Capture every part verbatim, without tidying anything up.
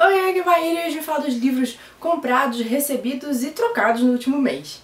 Oi, aqui vai ele e hoje eu falo dos livros comprados, recebidos e trocados no último mês.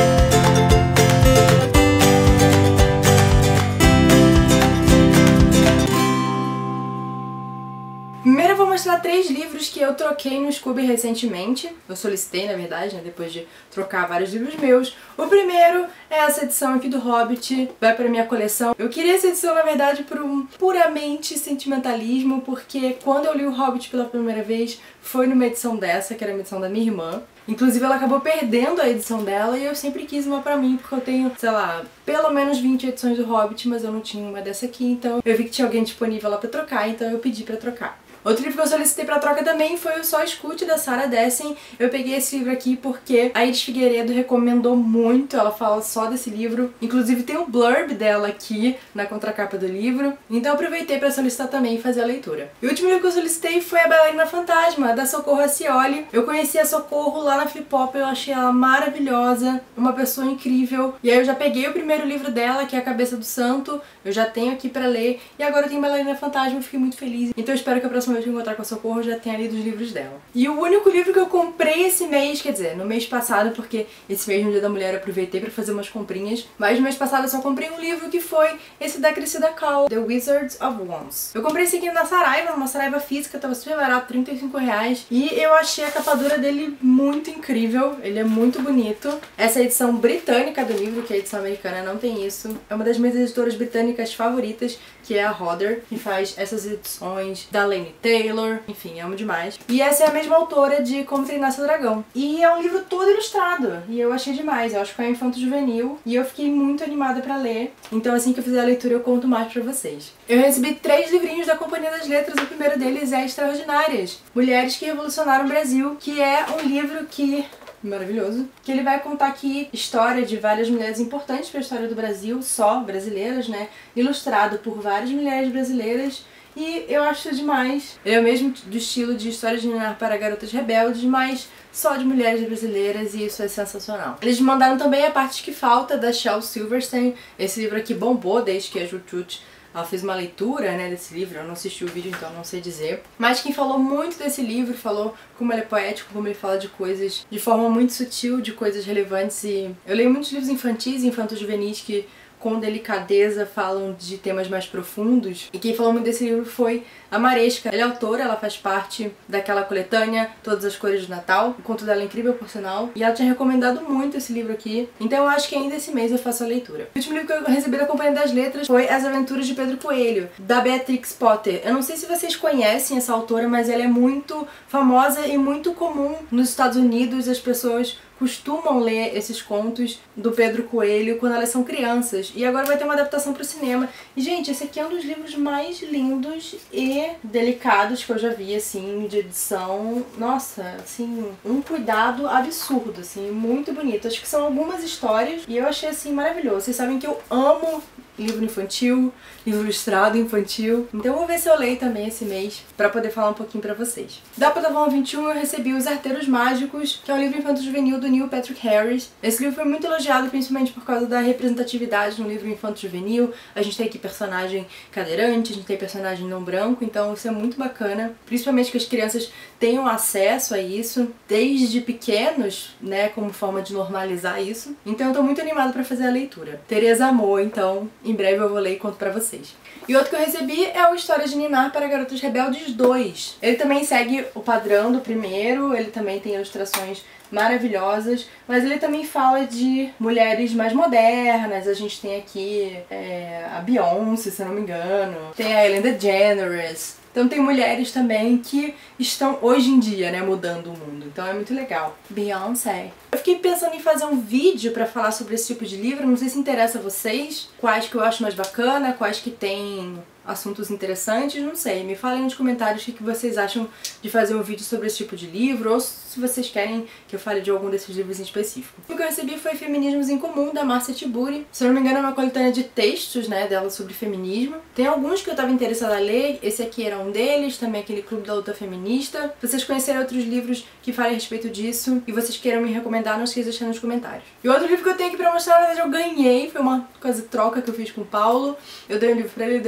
Primeiro eu vou mostrar três livros que eu troquei no Scooby recentemente. Eu solicitei, na verdade, né, depois de trocar vários livros meus. O primeiro é essa edição aqui do Hobbit, vai pra minha coleção. Eu queria essa edição, na verdade, por um puramente sentimentalismo, porque quando eu li o Hobbit pela primeira vez, foi numa edição dessa, que era uma edição da minha irmã. Inclusive ela acabou perdendo a edição dela e eu sempre quis uma pra mim, porque eu tenho, sei lá, pelo menos vinte edições do Hobbit, mas eu não tinha uma dessa aqui, então eu vi que tinha alguém disponível lá pra trocar, então eu pedi pra trocar. Outro livro que eu solicitei pra troca também foi o Só Escute, da Sarah Dessen. Eu peguei esse livro aqui porque a Iris Figueiredo recomendou muito, ela fala só desse livro. Inclusive tem o blurb dela aqui na contracapa do livro. Então eu aproveitei pra solicitar também e fazer a leitura. E o último livro que eu solicitei foi A Bailarina Fantasma, da Socorro Acioli. Eu conheci a Socorro lá na Flip-Pop, eu achei ela maravilhosa, uma pessoa incrível. E aí eu já peguei o primeiro livro dela, que é A Cabeça do Santo, eu já tenho aqui pra ler. E agora eu tenho Bailarina Fantasma, eu fiquei muito feliz. Então eu espero que a próxima vez que eu encontrar com a Socorro eu já tenha lido os livros dela. E o único livro que eu comprei esse mês, quer dizer, no mês passado, porque esse mês no Dia da Mulher eu aproveitei pra fazer umas comprinhas, mas no mês passado eu só comprei um livro que foi esse da Cressida Cole, The Wizards of Wands. Eu comprei esse aqui na Saraiva, numa Saraiva física, tava super barato, trinta e cinco reais, e eu achei a capa dura dele muito incrível, ele é muito bonito. Essa é a edição britânica do livro, que a edição americana não tem isso. É uma das minhas editoras britânicas favoritas, que é a Hodder, que faz essas edições da Laini Taylor. Enfim, amo demais. E essa é a mesma autora de Como Treinar Seu Dragão. E é um livro todo ilustrado. E eu achei demais. Eu acho que é infanto-juvenil. E eu fiquei muito animada pra ler. Então assim que eu fizer a leitura eu conto mais pra vocês. Eu recebi três livrinhos da Companhia das Letras. O primeiro deles é Extraordinárias, Mulheres que Revolucionaram o Brasil, que é um livro que... maravilhoso, que ele vai contar aqui história de várias mulheres importantes para a história do Brasil, só brasileiras, né? Ilustrado por várias mulheres brasileiras. E eu acho demais. Ele é o mesmo do estilo de História de Ninar para Garotas Rebeldes, mas só de mulheres brasileiras, e isso é sensacional. Eles me mandaram também A Parte que Falta, da Shel Silverstein. Esse livro aqui bombou desde que a Jutut ela fez uma leitura, né, desse livro. Eu não assisti o vídeo, então não sei dizer. Mas quem falou muito desse livro, falou como ele é poético, como ele fala de coisas de forma muito sutil, de coisas relevantes. E eu leio muitos livros infantis e infanto-juvenis que com delicadeza falam de temas mais profundos. E quem falou muito desse livro foi a Maresca. Ela é autora, ela faz parte daquela coletânea Todas as Cores do Natal. O conto dela é incrível, por sinal. E ela tinha recomendado muito esse livro aqui. Então eu acho que ainda esse mês eu faço a leitura. O último livro que eu recebi da Companhia das Letras foi As Aventuras de Pedro Coelho, da Beatrix Potter. Eu não sei se vocês conhecem essa autora, mas ela é muito famosa e muito comum nos Estados Unidos. As pessoas costumam ler esses contos do Pedro Coelho quando elas são crianças. E agora vai ter uma adaptação para o cinema. E, gente, esse aqui é um dos livros mais lindos e delicados que eu já vi, assim, de edição. Nossa, assim, um cuidado absurdo, assim, muito bonito. Acho que são algumas histórias e eu achei, assim, maravilhoso. Vocês sabem que eu amo livro infantil, livro ilustrado infantil. Então eu vou ver se eu leio também esse mês pra poder falar um pouquinho pra vocês. Da Plataforma vinte e um eu recebi Os Arteiros Mágicos, que é um livro infanto-juvenil do Neil Patrick Harris. Esse livro foi muito elogiado, principalmente por causa da representatividade no livro infanto-juvenil. A gente tem aqui personagem cadeirante, a gente tem personagem não branco, então isso é muito bacana. Principalmente que as crianças tenham acesso a isso desde pequenos, né, como forma de normalizar isso. Então eu tô muito animada pra fazer a leitura. Tereza amou, então em breve eu vou ler e conto pra vocês. E outro que eu recebi é o História de Ninar para Garotas Rebeldes dois. Ele também segue o padrão do primeiro, ele também tem ilustrações maravilhosas, mas ele também fala de mulheres mais modernas. A gente tem aqui é, a Beyoncé, se eu não me engano, tem a Ellen DeGeneres. Então tem mulheres também que estão hoje em dia, né, mudando o mundo. Então é muito legal. Beyoncé. Eu fiquei pensando em fazer um vídeo pra falar sobre esse tipo de livro. Não sei se interessa a vocês. Quais que eu acho mais bacana, quais que tem assuntos interessantes, não sei. Me falem nos comentários o que vocês acham de fazer um vídeo sobre esse tipo de livro, ou se vocês querem que eu fale de algum desses livros em específico. O que eu recebi foi Feminismos em Comum, da Márcia Tiburi. Se eu não me engano é uma coletânea de textos, né, dela sobre feminismo. Tem alguns que eu tava interessada a ler, esse aqui era um deles, também aquele Clube da Luta Feminista. Se vocês conhecerem outros livros que falem a respeito disso e vocês queiram me recomendar, não esqueça de deixar nos comentários. E o outro livro que eu tenho aqui pra mostrar, na verdade eu ganhei, foi uma quase troca que eu fiz com o Paulo. Eu dei um livro pra ele, ele deu pra mim.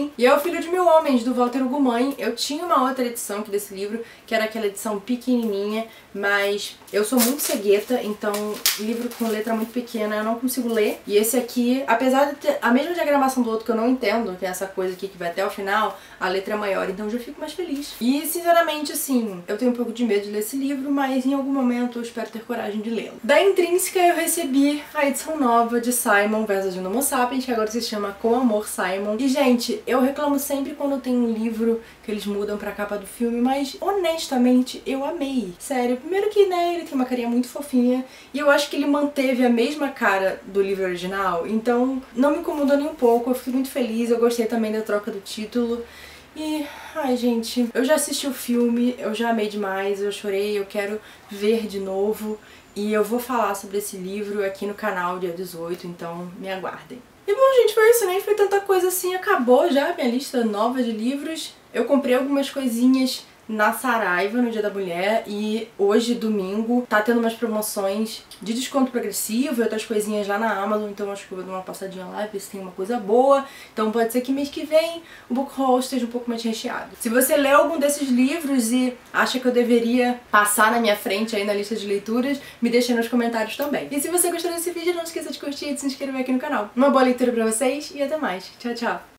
mim. E é O Filho de Mil Homens, do Walter Hugo Mãe. Eu tinha uma outra edição aqui desse livro, que era aquela edição pequenininha, mas eu sou muito cegueta, então livro com letra muito pequena eu não consigo ler. E esse aqui, apesar de ter a mesma diagramação do outro que eu não entendo, que é essa coisa aqui que vai até o final, a letra é maior, então eu já fico mais feliz. E sinceramente, assim, eu tenho um pouco de medo de ler esse livro, mas em algum momento eu espero ter coragem de lê-lo. Da Intrínseca eu recebi a edição nova de Simon versus Homo Sapiens, que agora se chama Com Amor, Simon. E gente, eu reclamo sempre quando tem um livro que eles mudam pra capa do filme, mas honestamente eu amei. Sério, primeiro que, né, ele tem uma carinha muito fofinha e eu acho que ele manteve a mesma cara do livro original, então não me incomodou nem um pouco, eu fiquei muito feliz, eu gostei também da troca do título. E, ai gente, eu já assisti o filme, eu já amei demais, eu chorei, eu quero ver de novo. E eu vou falar sobre esse livro aqui no canal dia dezoito, então me aguardem. E bom, gente, foi isso, nem foi tanta coisa assim, acabou já a minha lista nova de livros. Eu comprei algumas coisinhas na Saraiva no Dia da Mulher e hoje, domingo, tá tendo umas promoções de desconto progressivo e outras coisinhas lá na Amazon, então acho que eu vou dar uma passadinha lá e ver se tem uma coisa boa. Então pode ser que mês que vem o book haul esteja um pouco mais recheado. Se você leu algum desses livros e acha que eu deveria passar na minha frente aí na lista de leituras, me deixa aí nos comentários também. E se você gostou desse vídeo, não esqueça de curtir e de se inscrever aqui no canal. Uma boa leitura pra vocês e até mais. Tchau, tchau!